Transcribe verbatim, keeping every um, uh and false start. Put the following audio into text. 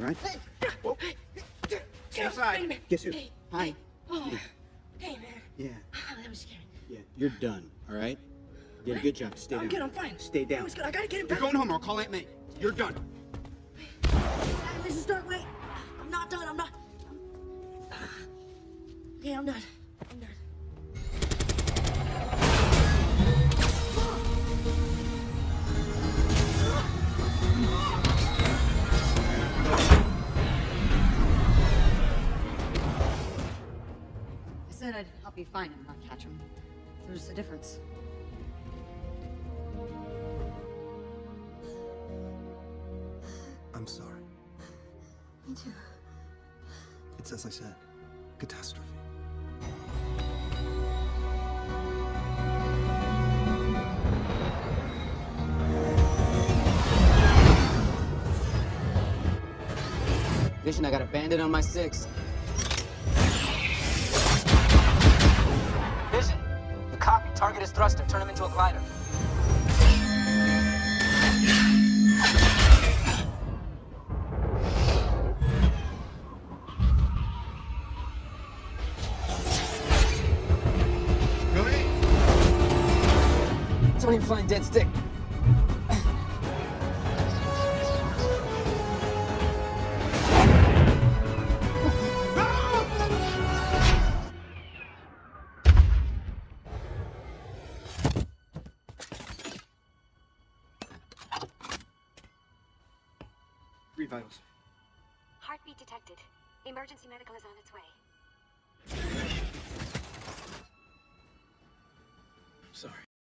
right? Whoa. Stay aside. Guess who? Hey. Hi. Hey. Oh. Yeah. Hey, man. Yeah. Oh, that was scary. Yeah. You're done. All right. You did a good job. Stay I'm down. good. I'm fine. Stay down. That was good. I gotta get him You're back. going home. I'll call Aunt May. You're done. This is start. Wait. I'm not done. I'm not. I'm... Okay, I'm done. I'm done. I said I'd help you find him, not catch him. There's a difference. I'm sorry. Me too. It's as I said, catastrophe. Vision, I got a bandit on my six. Vision, you copy. Target his thruster. Turn him into a glider. Don't even flying dead stick. Read vitals. Heartbeat detected. Emergency medical is on its way. Sorry.